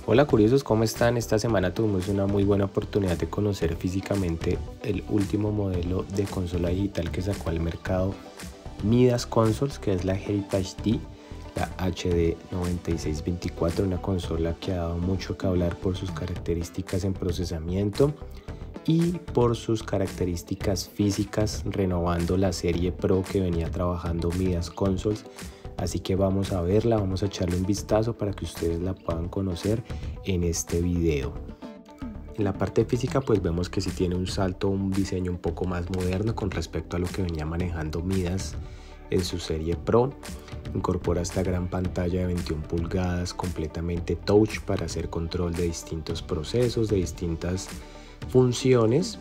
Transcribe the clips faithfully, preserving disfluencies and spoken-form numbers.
Hola curiosos, ¿cómo están? Esta semana tuvimos una muy buena oportunidad de conocer físicamente el último modelo de consola digital que sacó al mercado Midas Consoles, que es la Heritage D, la H D noventa y seis veinticuatro, una consola que ha dado mucho que hablar por sus características en procesamiento y por sus características físicas, renovando la serie Pro que venía trabajando Midas Consoles. Así que vamos a verla, vamos a echarle un vistazo para que ustedes la puedan conocer en este video. En la parte física pues vemos que sí tiene un salto, un diseño un poco más moderno con respecto a lo que venía manejando Midas en su serie Pro. Incorpora esta gran pantalla de veintiuna pulgadas completamente touch para hacer control de distintos procesos, de distintas funciones.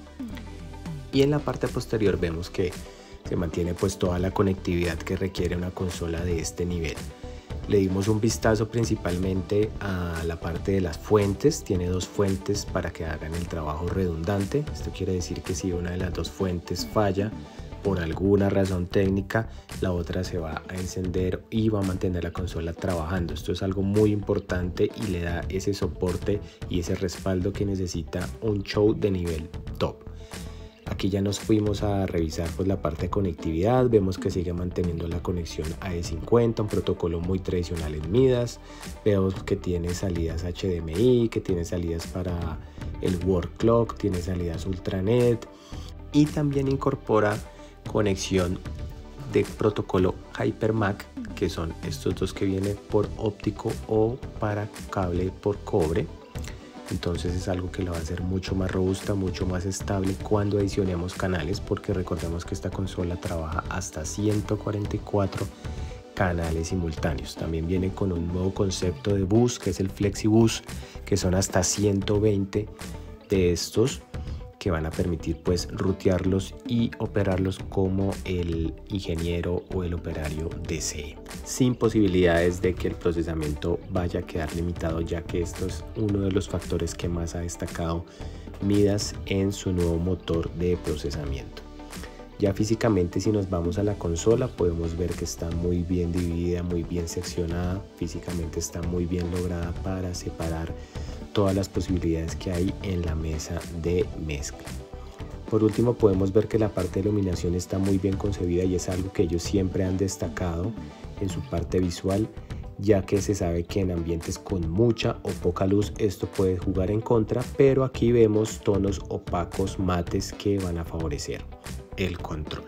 Y en la parte posterior vemos que se mantiene pues toda la conectividad que requiere una consola de este nivel. Le dimos un vistazo principalmente a la parte de las fuentes. Tiene dos fuentes para que hagan el trabajo redundante. Esto quiere decir que si una de las dos fuentes falla por alguna razón técnica, la otra se va a encender y va a mantener la consola trabajando. Esto es algo muy importante y le da ese soporte y ese respaldo que necesita un show de nivel top. Aquí ya nos fuimos a revisar pues la parte de conectividad. Vemos que sigue manteniendo la conexión A E cincuenta, un protocolo muy tradicional en Midas. Vemos que tiene salidas H D M I, que tiene salidas para el Word Clock, tiene salidas Ultranet y también incorpora conexión de protocolo HyperMac, que son estos dos que vienen por óptico o para cable por cobre. Entonces es algo que la va a hacer mucho más robusta, mucho más estable cuando adicionemos canales, porque recordemos que esta consola trabaja hasta ciento cuarenta y cuatro canales simultáneos. También viene con un nuevo concepto de bus, que es el FlexiBus, que son hasta ciento veinte de estos que van a permitir pues rutearlos y operarlos como el ingeniero o el operario desee, sin posibilidades de que el procesamiento vaya a quedar limitado, ya que esto es uno de los factores que más ha destacado Midas en su nuevo motor de procesamiento. Ya físicamente, si nos vamos a la consola, podemos ver que está muy bien dividida, muy bien seccionada. Físicamente está muy bien lograda para separar todas las posibilidades que hay en la mesa de mezcla. Por último, podemos ver que la parte de iluminación está muy bien concebida y es algo que ellos siempre han destacado en su parte visual, ya que se sabe que en ambientes con mucha o poca luz esto puede jugar en contra, pero aquí vemos tonos opacos mates que van a favorecer el control.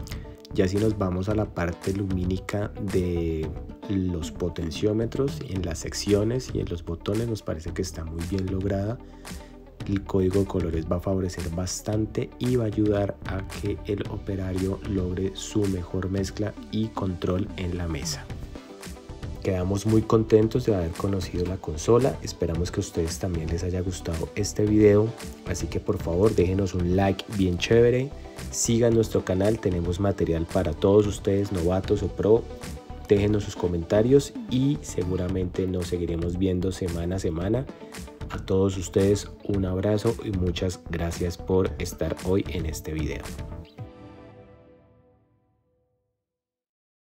Ya si nos vamos a la parte lumínica de los potenciómetros, en las secciones y en los botones, nos parece que está muy bien lograda. El código de colores va a favorecer bastante y va a ayudar a que el operario logre su mejor mezcla y control en la mesa. Quedamos muy contentos de haber conocido la consola. Esperamos que a ustedes también les haya gustado este video, así que por favor déjenos un like bien chévere, sigan nuestro canal, tenemos material para todos ustedes, novatos o pro. Déjenos sus comentarios y seguramente nos seguiremos viendo semana a semana. A todos ustedes un abrazo y muchas gracias por estar hoy en este video.